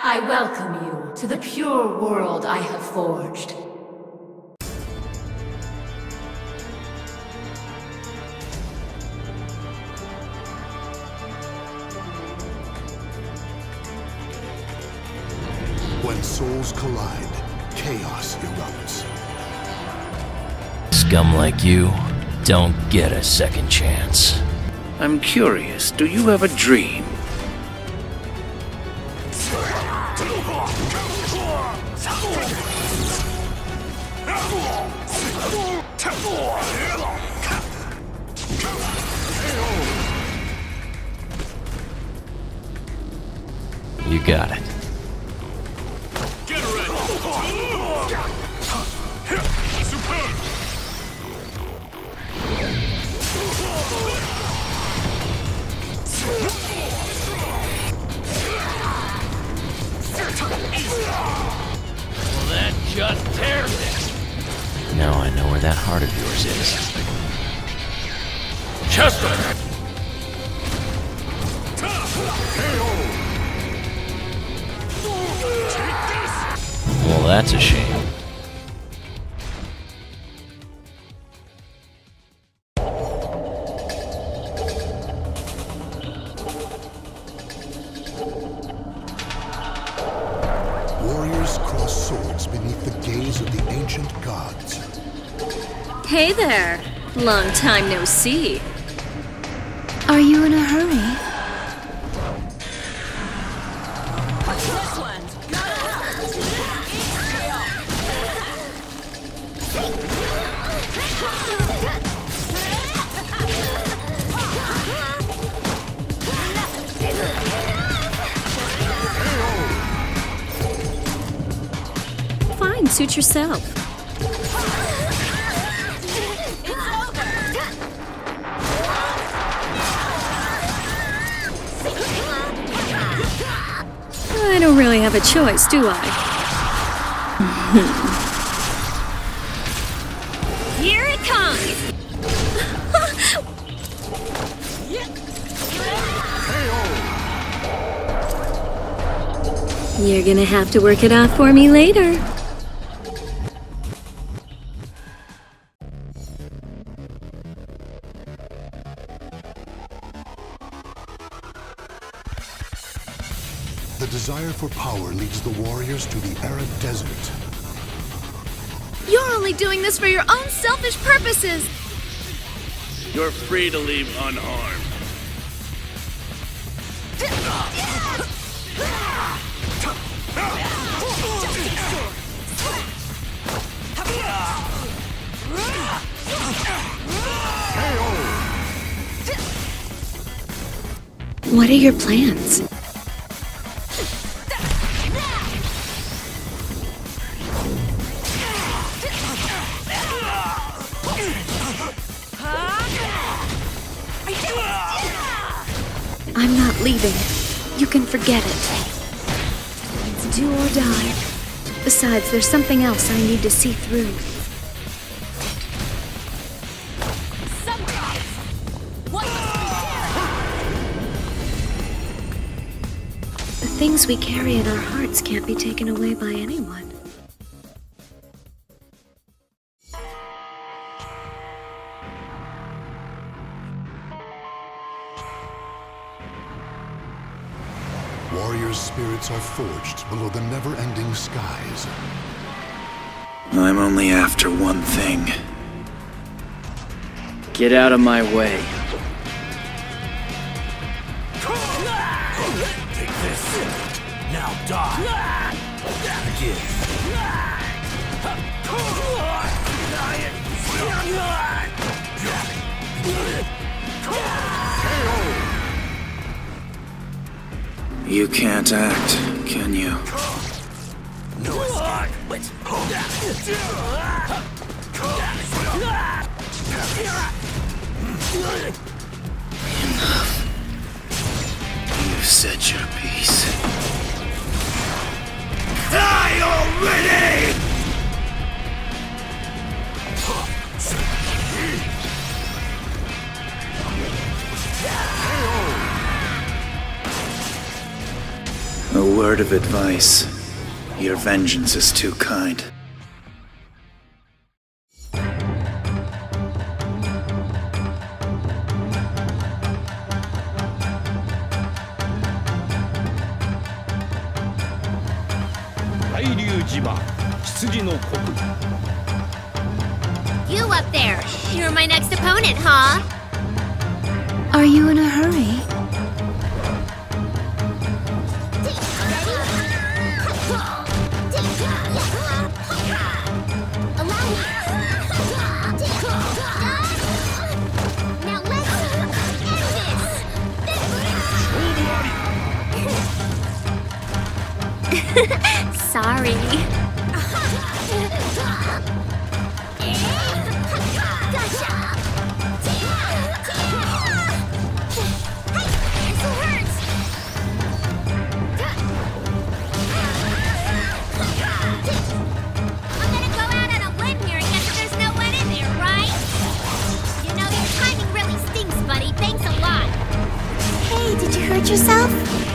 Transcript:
I welcome you to the pure world I have forged. When souls collide, chaos erupts. Scum like you don't get a second chance. I'm curious, do you have a dream? You got it. Get ready! Superb! Well, that just tears it. Now I know where that heart of yours is. Chester! Well, that's a shame. Warriors cross swords beneath the gaze of the ancient gods. Hey there! Long time no see. Are you in a hurry? Fine, suit yourself. I don't really have a choice, do I? Here it comes! You're gonna have to work it out for me later. The desire for power leads the warriors to the arid desert. You're only doing this for your own selfish purposes! You're free to leave unharmed. What are your plans? I'm not leaving. You can forget it. It's do or die. Besides, there's something else I need to see through. The things we carry in our hearts can't be taken away by anyone. Warriors' spirits are forged below the never-ending skies. I'm only after one thing. Get out of my way. Take this. Now die. You can't act, can you? No escape. You've said your piece. Die already! A word of advice. Your vengeance is too kind. You up there! You're my next opponent, huh? Are you in a hurry? Now let's end this! Sorry. Hurt yourself?